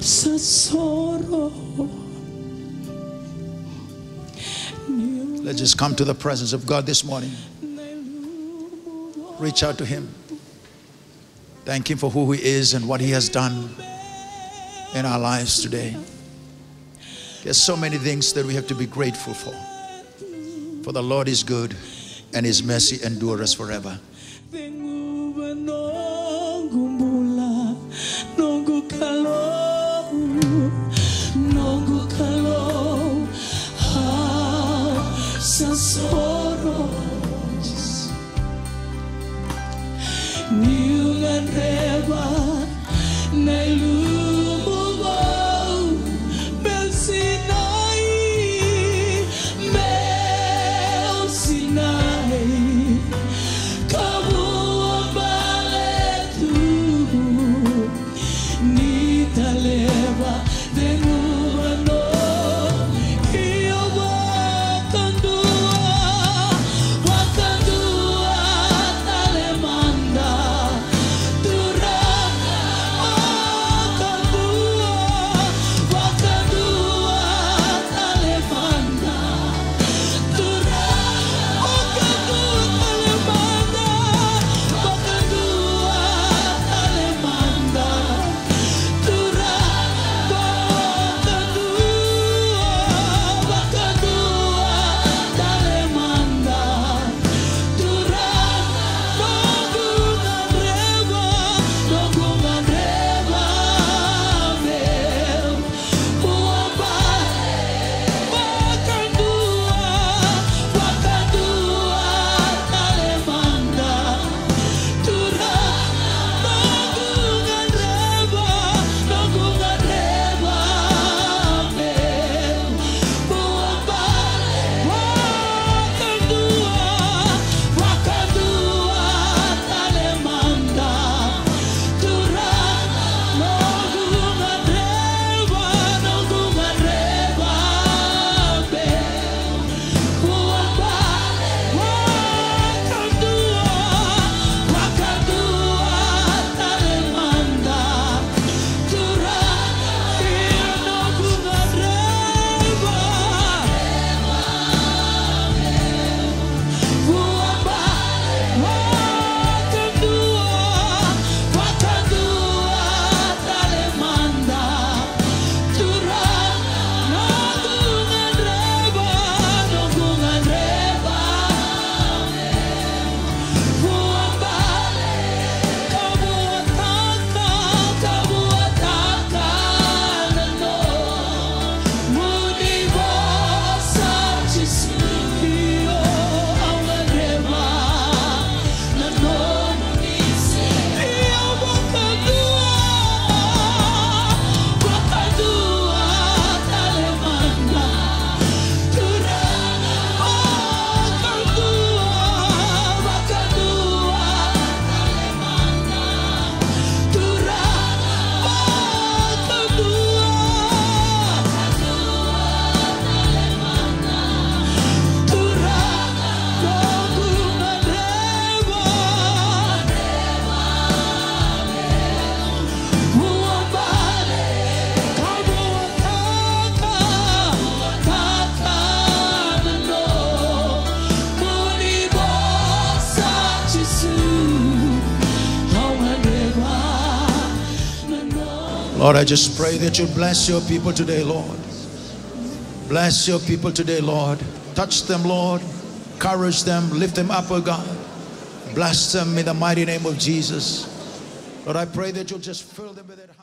Let's just come to the presence of God this morning. Reach out to Him. Thank Him for who He is and what He has done in our lives today. There's so many things that we have to be grateful for. For the Lord is good and His mercy endures forever. Lord, I just pray that you bless your people today, Lord. Bless your people today, Lord. Touch them, Lord. Encourage them. Lift them up, oh God. Bless them in the mighty name of Jesus. Lord, I pray that you'll just fill them with that